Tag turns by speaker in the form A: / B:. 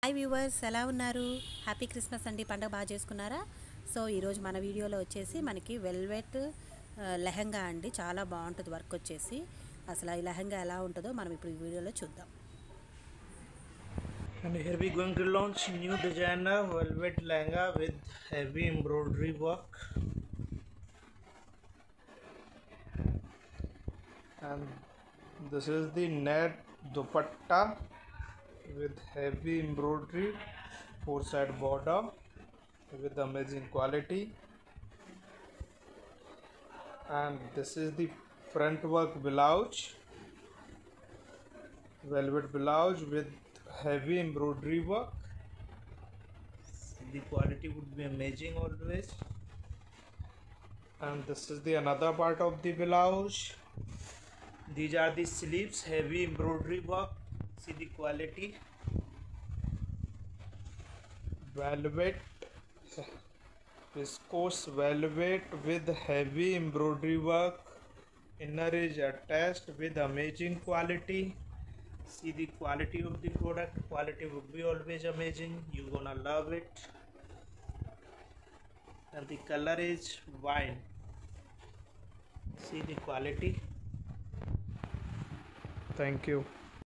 A: Hi viewers, ఎలా ఉన్నారు? Happy Christmas అండి. పండుగ బాగా చేసుకున్నారా? సో ఈరోజు మన వీడియోలో వచ్చేసి మనకి వెల్వెట్ లెహంగా అండి. చాలా బాగుంటుంది వర్క్ వచ్చేసి. అసలు ఈ లెహంగా ఎలా ఉంటుందో మనం ఇప్పుడు ఈ వీడియోలో చూద్దాం.
B: And here we going to launch new designer velvet lehenga with heavy embroidery work. And this is the net dupatta with heavy embroidery, four-side border with amazing quality. And this is the front work blouse, velvet blouse with heavy embroidery work. The quality would be amazing always. And this is the another part of the blouse. These are the sleeves, heavy embroidery work. See the quality. Velvet, viscose velvet with heavy embroidery work. Inner is attached with amazing quality. See the quality of the product. Quality would be always amazing. You're gonna love it. And the color is wine. See the quality. Thank you.